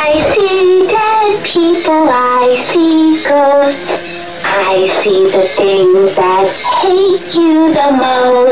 I see dead people, I see ghosts. I see the things that hate you the most.